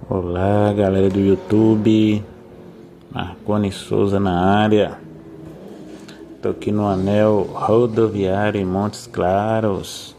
Olá, galera do YouTube, Marconi Souza na área. Tô aqui no anel rodoviário em Montes Claros.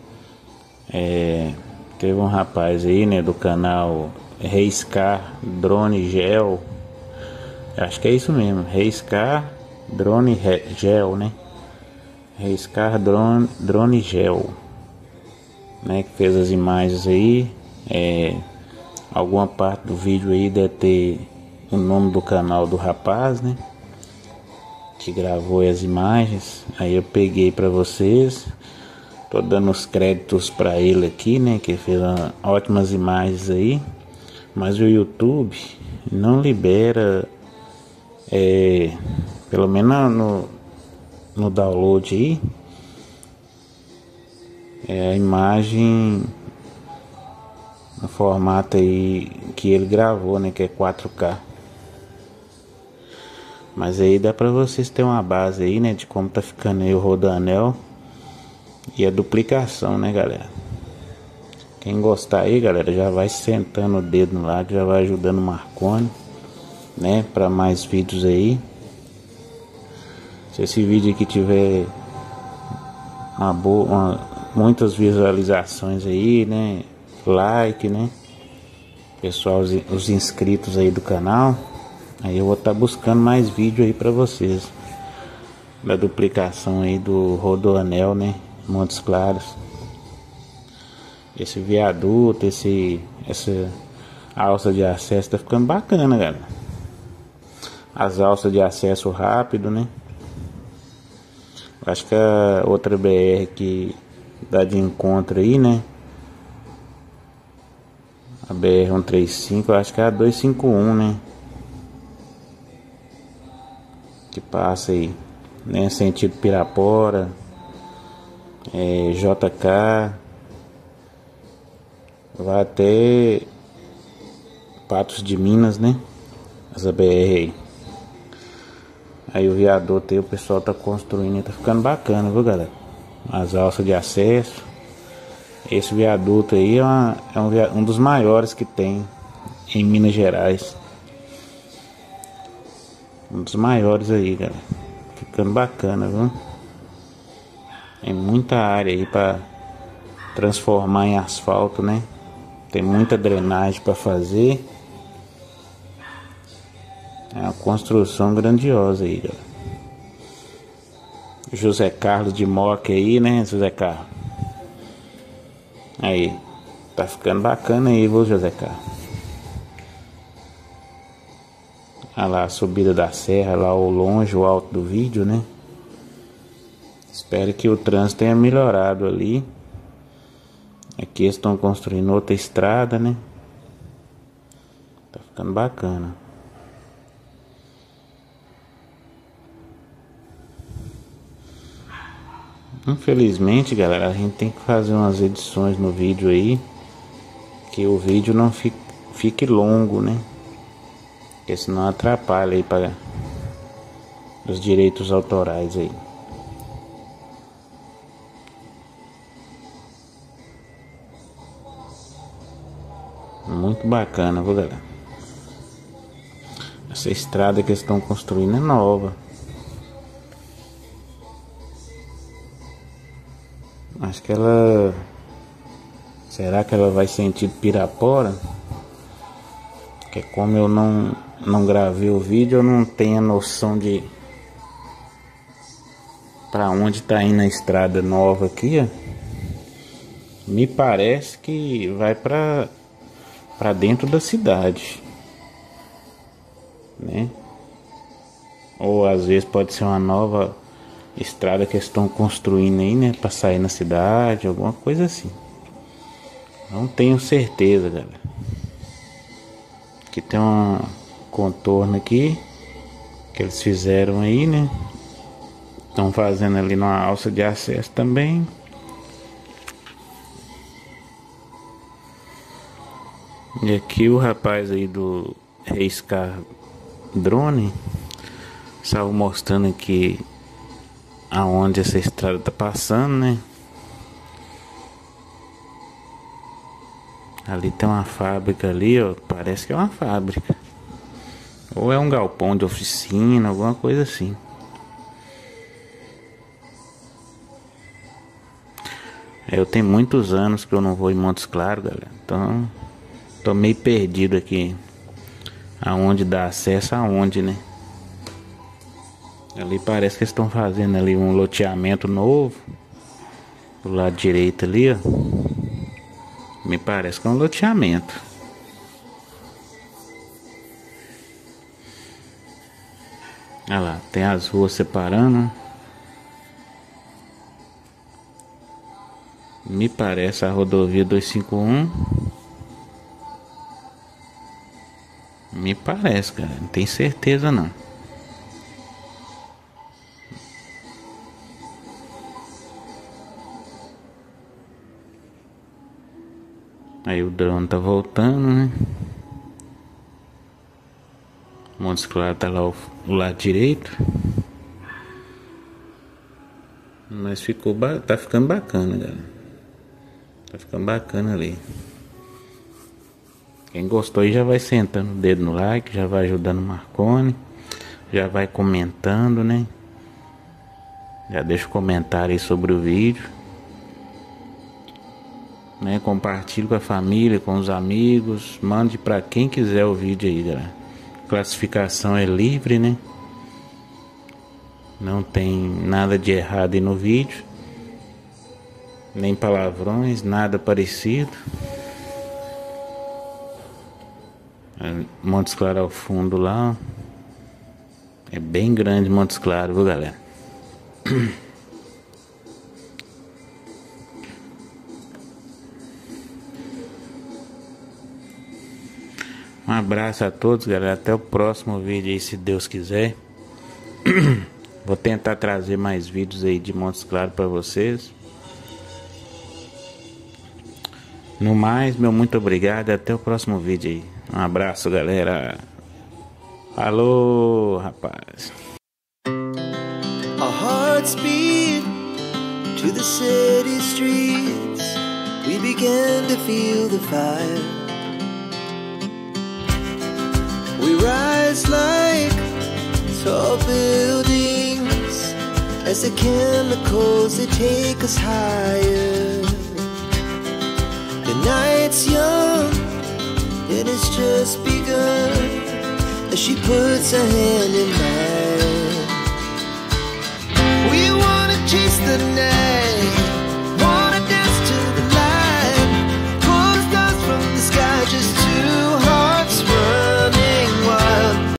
Teve um rapaz aí, né, do canal Reiscar Drone Gel. Acho que é isso mesmo, Reiscar Drone Gel, né? Reiscar Drone Gel, né? Que fez as imagens aí. Alguma parte do vídeo aí deve ter o nome do canal do rapaz, né? Que gravou as imagens. Aí eu peguei pra vocês. Tô dando os créditos pra ele aqui, né? Que fez ótimas imagens aí. Mas o YouTube não libera, pelo menos no download aí, a imagem no formato aí que ele gravou, né, que é 4K. Mas aí dá pra vocês terem uma base aí, né, de como tá ficando aí o rodoanel e a duplicação, né, galera. Quem gostar aí, galera, já vai sentando o dedo lá, que já vai ajudando o Marconi, né, pra mais vídeos aí. Se esse vídeo aqui tiver muitas visualizações aí, né, like, né, pessoal, os inscritos aí do canal, aí eu vou estar buscando mais vídeo aí pra vocês da duplicação aí do rodoanel, né, Montes Claros. Esse viaduto, essa alça de acesso tá ficando bacana, galera. As alças de acesso rápido, né. Acho que a outra BR que dá de encontro aí, né, a BR-135, eu acho que é a 251, né, que passa aí, né, sentido Pirapora, JK, vai até Patos de Minas, né, essa BR aí. Aí o viaduto aí o pessoal tá construindo e tá ficando bacana, viu, galera? As alças de acesso. Esse viaduto aí é um dos maiores que tem em Minas Gerais. Um dos maiores aí, galera. Ficando bacana, viu? Tem muita área aí para transformar em asfalto, né? Tem muita drenagem para fazer. É uma construção grandiosa aí, galera. José Carlos de Moca aí, né, José Carlos? Aí, tá ficando bacana aí, viu, José Carlos? Olha lá a subida da serra, lá ao longe, o alto do vídeo, né? Espero que o trânsito tenha melhorado ali. Aqui eles estão construindo outra estrada, né? Tá ficando bacana. Infelizmente, galera, a gente tem que fazer umas edições no vídeo aí, que o vídeo não fique longo, né? Porque senão atrapalha aí para os direitos autorais aí. Muito bacana, viu, galera? Essa estrada que eles estão construindo é nova. Acho que ela... Será que ela vai sentido Pirapora? Porque como eu não gravei o vídeo, eu não tenho a noção de para onde tá indo a estrada nova aqui, ó. Me parece que vai para dentro da cidade, né? Ou às vezes pode ser uma nova estrada que eles estão construindo aí, né, para sair na cidade, alguma coisa assim. Não tenho certeza, galera. Aqui tem um contorno aqui que eles fizeram aí, né? Estão fazendo ali numa alça de acesso também. E aqui o rapaz aí do Reiscar Drone estava mostrando aqui aonde essa estrada tá passando, né? Ali tem uma fábrica ali, ó. Parece que é uma fábrica. Ou é um galpão de oficina, alguma coisa assim. Eu tenho muitos anos que eu não vou em Montes Claros, galera. Então, tô meio perdido aqui. Aonde dá acesso aonde, né? Ali parece que eles estão fazendo ali um loteamento novo. Do lado direito ali, ó. Me parece que é um loteamento. Olha lá, tem as ruas separando. Me parece a rodovia 251. Me parece, cara. Não tenho certeza não. Aí o drone tá voltando, né? Montes Claros tá lá o lado direito. Mas tá ficando bacana, galera. Tá ficando bacana ali. Quem gostou aí já vai sentando o dedo no like, já vai ajudando o Marconi, já vai comentando, né? Já deixa um comentário aí sobre o vídeo, né? Compartilhe com a família, com os amigos, mande pra quem quiser o vídeo aí, galera. Classificação é livre, né? Não tem nada de errado aí no vídeo, nem palavrões, nada parecido. Montes Claros ao fundo lá. É bem grande Montes Claros, viu, galera? Um abraço a todos, galera. Até o próximo vídeo aí, se Deus quiser. Vou tentar trazer mais vídeos aí de Montes Claros para vocês. No mais, meu muito obrigado. Até o próximo vídeo aí. Um abraço, galera. Alô, rapaz. Our hearts beat to the city streets. We began to feel the fire. We rise like tall buildings as the chemicals, they take us higher. The night's young, it has just begun, as she puts her hand in mine. We wanna chase the night.